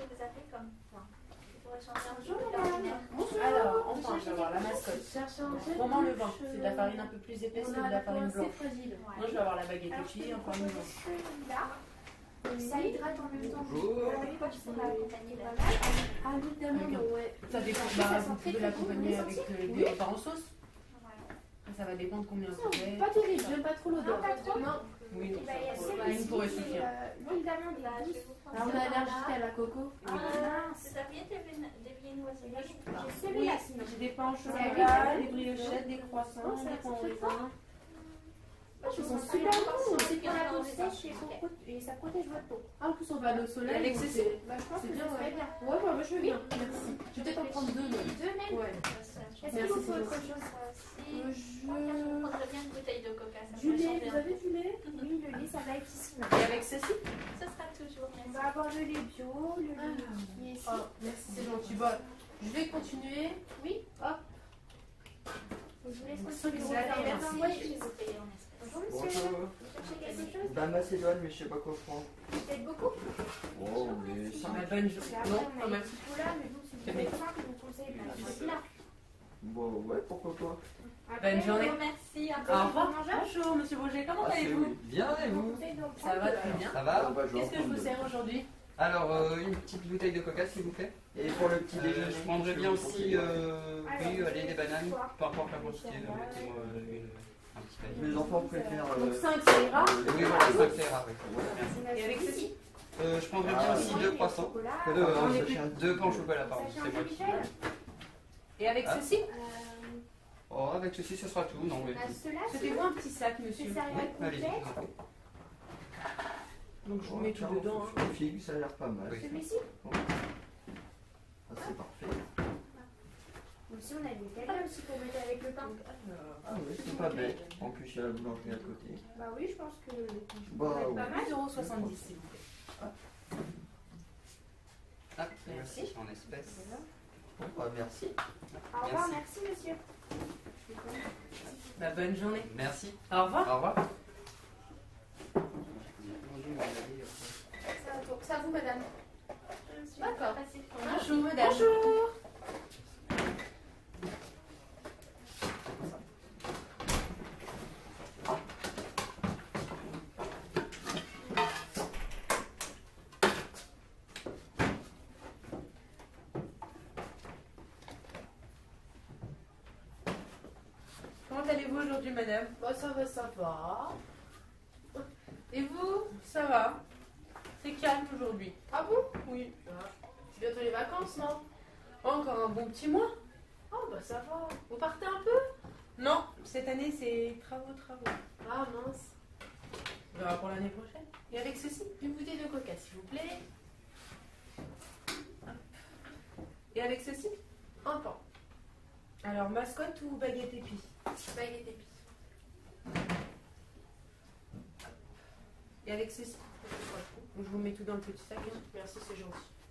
vous avez comme point? Pour échanger un Bonjour, peu madame. Bonjour. Alors, enfin, je vais avoir la mascotte. Roman le vin, c'est de la farine un peu plus épaisse que de la farine blanche. Fragile. Moi, je vais avoir la baguette Alors, épi, en farine blanche. celui-là. Ça hydrate en même temps. Bonjour. Vous pouvez pour accompagner la Ah oui, tellement, ouais. Ça dépend, Ça bah, sent vous très, pouvez très l'accompagner bon. avec Oui. des repas en sauce. Voilà. Après, ça va dépendre combien vous faites. Pas terrible, j'aime pas trop l'odeur. Non, pas trop. Non. Oui, non, Eh ben, il y a ça celle-ci, va. Une pourrait c'est, suffire. l'huile d'amande là, je vais vous prendre Alors, on a celle-là. allergique à la coco. Ah mince, ça vient des viennoiseries. J'ai Oui, celui-là sinon. j'ai des pains au C'est chocolat, oui. des briochettes, des croissants, Oh, ça, des pains au ça fait raisin. Je Ils vous sont en super parle bons, encore, c'est pour la peau c'est sèche Ok. et ça protège votre peau. Ah, en plus, on va aller au soleil. Et avec donc ceci c'est- Bah, je pense C'est que bien, ça serait ouais. bien. Ouais, bah, je veux bien. Merci. Je vais peut-être en prendre deux, mais. Deux même. Ouais. Est-ce Merci, qu'il vous faut c'est autre gentil. chose aussi Je- Je prendrais bien une bouteille de coca. Ça Du peut lait, changer vous un avez peu. du lait? Oui, le lait, ça va être ici. Et avec ceci Ce sera toujours. On Merci. va avoir le lait bio, le lait qui est ici. Oh, merci, c'est gentil. Bon, je vais continuer. Oui, hop. Je vous laisse continuer. Vous allez, Merci. merci. Moi, je vais vous payer en espèces. Bonjour, monsieur. Bonjour. Vous cherchez quelque chose? Dame Macédoine, mais je sais pas quoi prendre. Peut-être beaucoup? Oh, mais Ma 5. bonne journée. Après, Non, on quand a même. les petits pots là, mais bon, si vous avez faim, je vous conseille de mettre là. Bon, ouais, pourquoi pas. Bonne journée. Merci. Au revoir. Bonjour, monsieur Bourget, comment Ah, c'est allez-vous? oui. Bien, et vous? Ça va très bien. Ça va? Qu'est-ce que je vous sers aujourd'hui? Alors, une petite bouteille de coca, s'il vous plaît. Et pour le petit déjeuner, Je prendrais bien aussi, oui, allez, des bananes, Quoi? peu importe la quantité, mettez-moi un petit panier. Mes enfants préfèrent. Donc 5, ça ira. Oui, voilà, 5 c'est rare, oui. Et avec ceci? Je prendrais bien aussi 2 croissants, deux pains au chocolat, pardon, c'est moi qui... Et avec Ah. ceci? Oh, avec ceci, ce sera tout, non, oui. Ceux-là, Souhaitez-vous un petit sac, monsieur? c'est céréales Allez, complètes. je vous en prie. Donc je vous mets tout dedans. hein. Les figues, ça a l'air pas mal. Oui. Celui-ci? Ah, c'est parfait. Aussi, on a des cadeaux aussi pour mettre avec le pain. Ah oui, c'est pas bête. En plus, il y a la boulangerie à côté. Bah oui, je pense que Bah, va être ouais. pas mal. 2,70 s'il vous plaît. Ah, merci, en espèces. Bon, bah, merci. Au revoir, Merci. merci monsieur. Bah, bonne journée. Merci. Au revoir. Au revoir. C'est à vous, madame. D'accord. Bonjour, madame. Bonjour. Comment allez-vous aujourd'hui, madame? Bah ça va, ça va. Et vous? Ça va. C'est calme aujourd'hui. Ah bon? Oui. C'est bientôt les vacances, non? Encore un bon petit mois? Oh bah ça va. Vous partez un peu? Non, cette année c'est travaux. Ah mince. On verra pour l'année prochaine. Et avec ceci? Une bouteille de coca, s'il vous plaît. Et avec ceci? Un pain. Alors, mascotte ou baguette épi? Baguette d'épices. Et avec ceci? Je vous mets tout dans le petit sac. hein. Merci, c'est gentil.